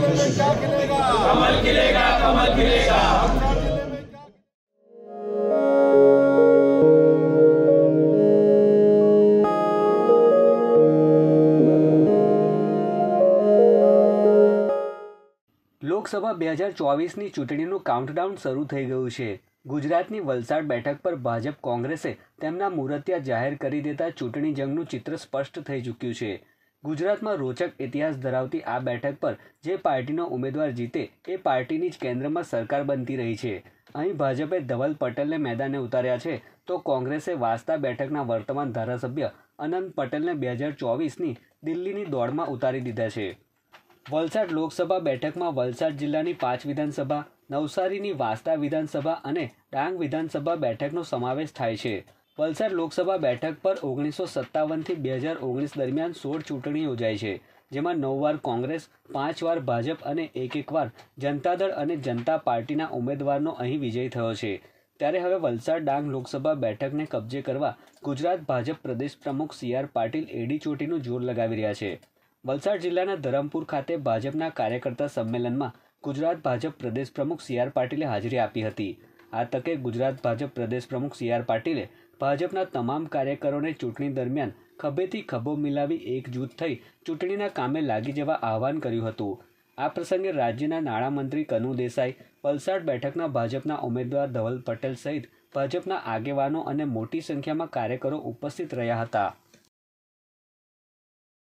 जिले में क्या खिलेगा? कमल खिलेगा, कमल खिलेगा। वलसाड जिले में क्या લોકસભા 2024ની ચૂંટણીનું કાઉન્ટડાઉન શરૂ થઈ ગયું છે। ગુજરાતની વલસાડ બેઠક પર ભાજપ કોંગ્રેસે તેમના મુરતિયા જાહેર કરી દેતા ચૂંટણી જંગનું ચિત્ર સ્પષ્ટ થઈ ચૂક્યું છે। ગુજરાતમાં રોચક ઇતિહાસ ધરાવતી આ બેઠક પર જે પાર્ટીનો ઉમેદવાર જીતે એ પાર્ટીની જ કેન્દ્રમાં સરકાર બનતી રહી છે। અહીં ભાજપે ધવલ પટેલને મેદાને ઉતાર્યા છે તો કોંગ્રેસે વાસ્તા બેઠકના વર્તમાન ધારાસભ્ય અનંત પટેલને 2024ની દિલ્હીની દોડમાં ઉતારી દીધા છે। વલસાડ લોકસભા બેઠકમાં વલસાડ જિલ્લાની 5 વિધાનસભા, નવસારીની વાસ્તા વિધાનસભા અને ડાંગ વિધાનસભા બેઠકનો સમાવેશ થાય છે। વલસાડ લોકસભા બેઠક પર 1957થી 2019 દરમિયાન 16 ચૂંટણી યોજાઈ છે, જેમાં 9 વાર કોંગ્રેસ, 5 વાર ભાજપ અને એક વાર જનતા દળ અને જનતા પાર્ટીના ઉમેદવારનો અહીં વિજય થયો છે। ત્યારે હવે વલસાડ ડાંગ લોકસભા બેઠકને કબજે કરવા ગુજરાત ભાજપ પ્રદેશ પ્રમુખ CR પાટીલ એડી ચોટીનું જોર લગાવી રહ્યા છે। વલસાડ જિલ્લાના ધરમપુર ખાતે ભાજપના કાર્યકર્તા સંમેલનમાં ગુજરાત ભાજપ પ્રદેશ પ્રમુખ CR પાટીલે હાજરી આપી હતી। આ તકે ગુજરાત ભાજપ પ્રદેશ પ્રમુખ CR પાટીલે ભાજપના તમામ કાર્યકરોને ચૂંટણી દરમિયાન ખભેથી ખભો મિલાવી એકજૂથ થઈ ચૂંટણીના કામે લાગી જવા આહવાન કર્યું હતું। આ પ્રસંગે રાજ્યના નાણામંત્રી કનુ દેસાઈ, વલસાડ બેઠકના ભાજપના ઉમેદવાર ધવલ પટેલ સહિત ભાજપના આગેવાનો અને મોટી સંખ્યામાં કાર્યકરો ઉપસ્થિત રહ્યા હતા।